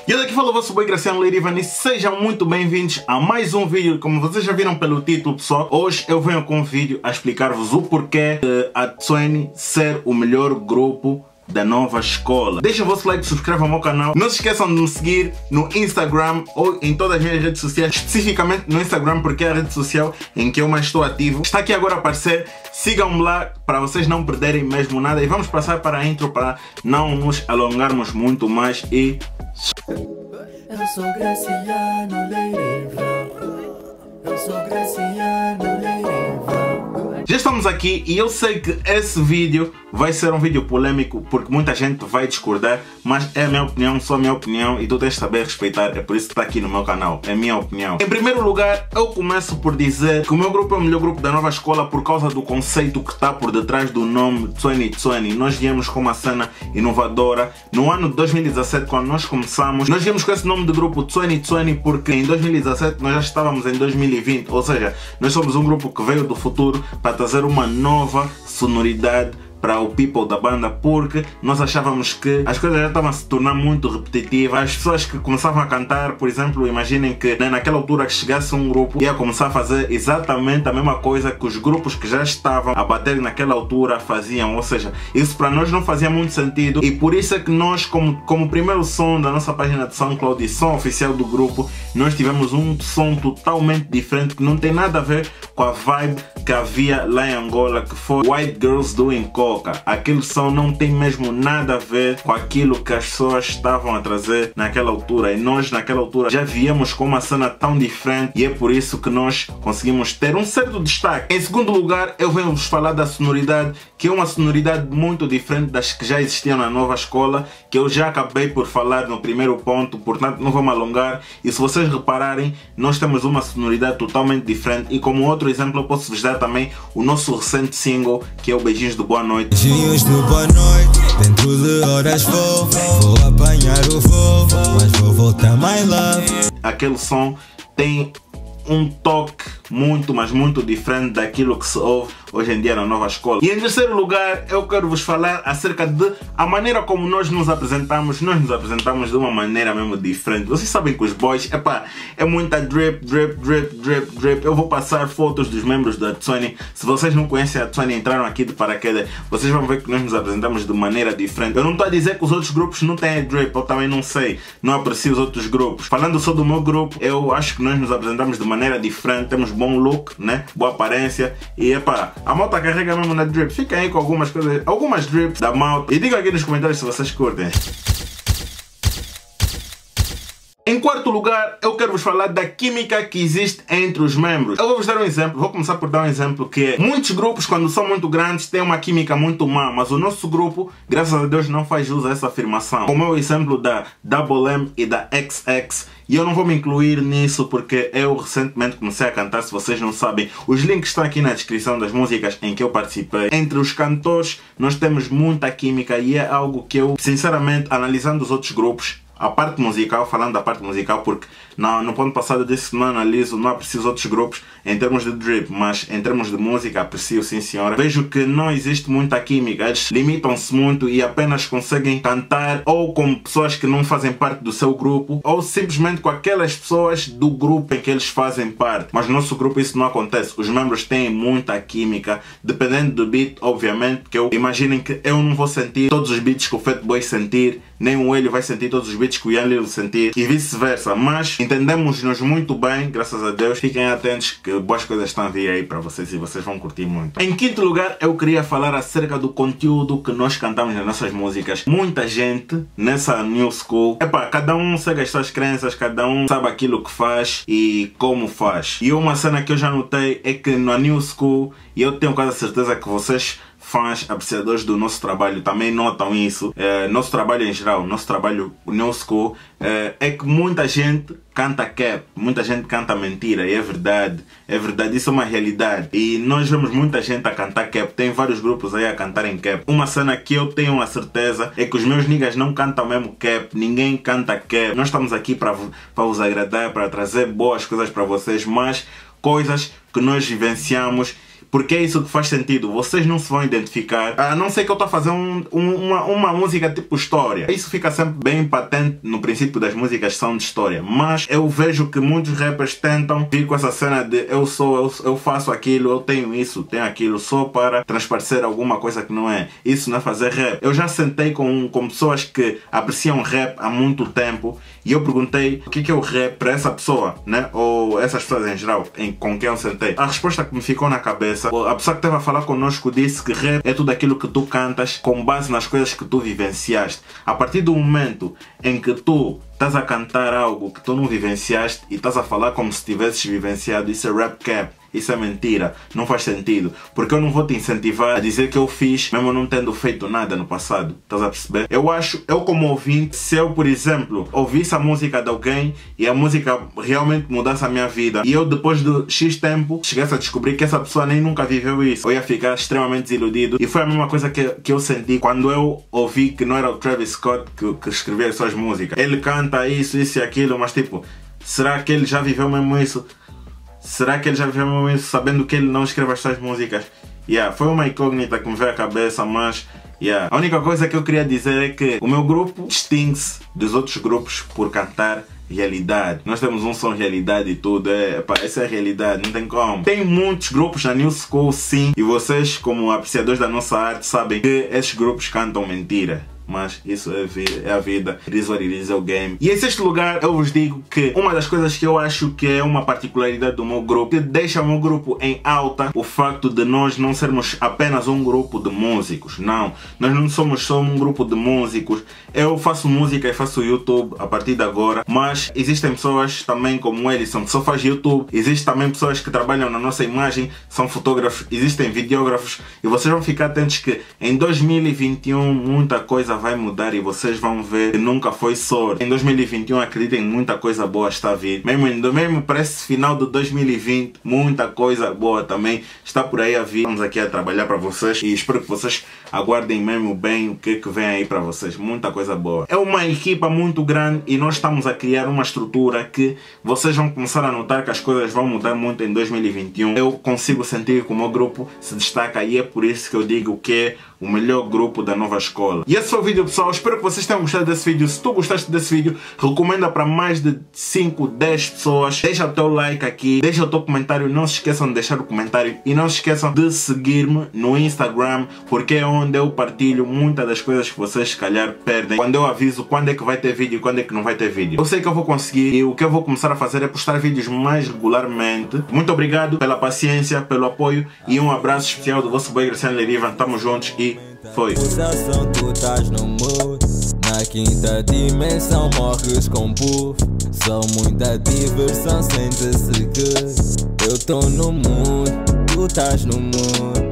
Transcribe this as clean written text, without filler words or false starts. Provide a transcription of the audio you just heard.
E eu daqui falo o vosso boy Graciano Leirivan e sejam muito bem-vindos a mais um vídeo. Como vocês já viram pelo título, pessoal, hoje eu venho com um vídeo a explicar-vos o porquê de a Twenty ser o melhor grupo da nova escola. Deixem o vosso like, subscrevam ao meu canal. Não se esqueçam de me seguir no Instagram ou em todas as minhas redes sociais, especificamente no Instagram porque é a rede social em que eu mais estou ativo. Está aqui agora a aparecer. Sigam-me lá para vocês não perderem mesmo nada. E vamos passar para a intro para não nos alongarmos muito mais e... Eu sou Graciano Leirivan. Eu sou Graciano Leirivan. Já estamos aqui e eu sei que esse vídeo vai ser um vídeo polêmico porque muita gente vai discordar, mas é a minha opinião, só a minha opinião e tu tens de saber respeitar, é por isso que está aqui no meu canal, é a minha opinião. Em primeiro lugar, eu começo por dizer que o meu grupo é o melhor grupo da nova escola por causa do conceito que está por detrás do nome 2020. Nós viemos com uma cena inovadora. No ano de 2017, quando nós começamos, nós viemos com esse nome de grupo 2020 porque em 2017 nós já estávamos em 2020, ou seja, nós somos um grupo que veio do futuro para trazer uma nova sonoridade para o people da banda, porque nós achávamos que as coisas já estavam a se tornar muito repetitivas. As pessoas que começavam a cantar, por exemplo, imaginem que naquela altura que chegasse um grupo ia começar a fazer exatamente a mesma coisa que os grupos que já estavam a bater naquela altura faziam, ou seja, isso para nós não fazia muito sentido e por isso é que nós, como primeiro som da nossa página de SoundCloud e som oficial do grupo, nós tivemos um som totalmente diferente que não tem nada a ver com a vibe que havia lá em Angola, que foi White Girls Doing Coca. Aquele som não tem mesmo nada a ver com aquilo que as pessoas estavam a trazer naquela altura e nós naquela altura já viemos com uma cena tão diferente e é por isso que nós conseguimos ter um certo destaque. Em segundo lugar, eu venho vos falar da sonoridade, que é uma sonoridade muito diferente das que já existiam na nova escola, que eu já acabei por falar no primeiro ponto, portanto não vou me alongar. E se vocês repararem, nós temos uma sonoridade totalmente diferente e como outro exemplo eu posso vos dar também o nosso recente single, que é o Beijinhos do Boa Noite. Beijinhos do boa noite, dentro de horas vou apanhar o voo, mas vou voltar my love. Aquele som tem um toque muito, mas muito diferente daquilo que se ouve hoje em dia na nova escola. E em terceiro lugar, eu quero vos falar acerca de a maneira como nós nos apresentamos. Nós nos apresentamos de uma maneira mesmo diferente. Vocês sabem que os boys, é muita drip. Eu vou passar fotos dos membros da Twenty. Se vocês não conhecem a Twenty, entraram aqui de paraquedas, vocês vão ver que nós nos apresentamos de maneira diferente. Eu não estou a dizer que os outros grupos não têm drip, eu também não sei, não aprecio os outros grupos. Falando só do meu grupo, eu acho que nós nos apresentamos de maneira diferente, temos bom look, né? Boa aparência e a malta carrega mesmo na drip. Fiquem aí com algumas coisas, algumas drips da malta e digam aqui nos comentários se vocês curtem. Em quarto lugar, eu quero vos falar da química que existe entre os membros. Eu vou vos dar um exemplo, vou começar por dar um exemplo que é, muitos grupos quando são muito grandes têm uma química muito má, mas o nosso grupo, graças a Deus, não faz jus a essa afirmação. Como é o exemplo da Double M e da XX, e eu não vou me incluir nisso porque eu recentemente comecei a cantar, se vocês não sabem. Os links estão aqui na descrição das músicas em que eu participei. Entre os cantores, nós temos muita química e é algo que eu, sinceramente, analisando os outros grupos, a parte musical, falando da parte musical, porque no ponto passado eu disse que não analiso, não aprecio os outros grupos em termos de drip, mas em termos de música aprecio sim senhora. Vejo que não existe muita química, eles limitam-se muito e apenas conseguem cantar ou com pessoas que não fazem parte do seu grupo ou simplesmente com aquelas pessoas do grupo em que eles fazem parte. Mas no nosso grupo isso não acontece, os membros têm muita química, dependendo do beat, obviamente, que eu imaginem que eu não vou sentir todos os beats que o Fatboy sentir, nem o Elio vai sentir todos os beats que o Young Lil sentir e vice-versa, mas entendemos-nos muito bem, graças a Deus. Fiquem atentos que boas coisas estão a vir aí para vocês e vocês vão curtir muito. Em quinto lugar, eu queria falar acerca do conteúdo que nós cantamos nas nossas músicas. Muita gente nessa new school, cada um segue as suas crenças, cada um sabe aquilo que faz e como faz. E uma cena que eu já notei é que na new school, e eu tenho quase certeza que vocês fãs, apreciadores do nosso trabalho também notam isso, nosso trabalho em geral, nosso trabalho new school, é que muita gente canta cap, muita gente canta mentira, e é verdade, isso é uma realidade. E nós vemos muita gente a cantar cap, tem vários grupos aí a cantarem cap. Uma cena que eu tenho a certeza é que os meus niggas não cantam mesmo cap, ninguém canta cap. Nós estamos aqui para vos agradar, para trazer boas coisas para vocês, mas coisas que nós vivenciamos porque é isso que faz sentido. Vocês não se vão identificar, a não ser que eu estou a fazer uma música tipo história. Isso fica sempre bem patente no princípio das músicas que são de história. Mas eu vejo que muitos rappers tentam vir com essa cena de eu faço aquilo, eu tenho isso, tenho aquilo, só para transparecer alguma coisa que não é. Isso não é fazer rap. Eu já sentei com pessoas que apreciam rap há muito tempo e eu perguntei o que é o rap para essa pessoa, né? Ou essas pessoas em geral, com quem eu sentei. A resposta que me ficou na cabeça, a pessoa que esteve a falar connosco disse que rap é tudo aquilo que tu cantas com base nas coisas que tu vivenciaste. A partir do momento em que tu estás a cantar algo que tu não vivenciaste e estás a falar como se tivesses vivenciado, isso é rap cap. Isso é mentira, não faz sentido. Porque eu não vou te incentivar a dizer que eu fiz, mesmo não tendo feito nada no passado. Estás a perceber? Eu acho, eu como ouvinte, se eu, por exemplo, ouvisse a música de alguém e a música realmente mudasse a minha vida e eu depois de X tempo chegasse a descobrir que essa pessoa nem nunca viveu isso, eu ia ficar extremamente desiludido. E foi a mesma coisa que eu senti quando eu ouvi que não era o Travis Scott que escrevia as suas músicas. Ele canta isso e aquilo, mas tipo, será que ele já viveu mesmo isso? Será que ele já viveu mesmo isso sabendo que ele não escreve as suas músicas? Foi uma incógnita que me veio à cabeça, mas a única coisa que eu queria dizer é que o meu grupo distingue-se dos outros grupos por cantar realidade. Nós temos um som realidade e tudo, essa é a realidade, não tem como. Tem muitos grupos na New School, sim, e vocês, como apreciadores da nossa arte, sabem que esses grupos cantam mentira. Mas isso é a vida. It is what it is, é o game. E em sexto lugar, eu vos digo que uma das coisas que eu acho que é uma particularidade do meu grupo, que deixa o meu grupo em alta, o facto de nós não sermos apenas um grupo de músicos. Não, nós não somos só um grupo de músicos. Eu faço música e faço YouTube a partir de agora, mas existem pessoas também como o Ellison que só faz YouTube. Existem também pessoas que trabalham na nossa imagem, são fotógrafos, existem videógrafos, e vocês vão ficar atentos que em 2021 muita coisa vai mudar e vocês vão ver que nunca foi só. Em 2021, acreditem, muita coisa boa está a vir. Mesmo para esse final de 2020, muita coisa boa também está por aí a vir. Estamos aqui a trabalhar para vocês e espero que vocês aguardem mesmo bem o que vem aí para vocês. Muita coisa boa. É uma equipa muito grande e nós estamos a criar uma estrutura que vocês vão começar a notar que as coisas vão mudar muito em 2021. Eu consigo sentir que o meu grupo se destaca e é por isso que eu digo que é o melhor grupo da nova escola. E esse foi o vídeo, pessoal. Espero que vocês tenham gostado desse vídeo. Se tu gostaste desse vídeo, recomenda para mais de 5, 10 pessoas. Deixa o teu like aqui, deixa o teu comentário. Não se esqueçam de deixar o comentário e não se esqueçam de seguir-me no Instagram, porque é onde eu partilho muitas das coisas que vocês se calhar perdem quando eu aviso quando é que vai ter vídeo e quando é que não vai ter vídeo. Eu sei que eu vou conseguir e o que eu vou começar a fazer é postar vídeos mais regularmente. Muito obrigado pela paciência, pelo apoio e um abraço especial do vosso boy Graciano Lerivan. Tamo juntos e foi. Pulsação, tu estás no mood. Na quinta dimensão morres com puff. Só muita diversão, sente-se que eu tô no mood, tu estás no mood.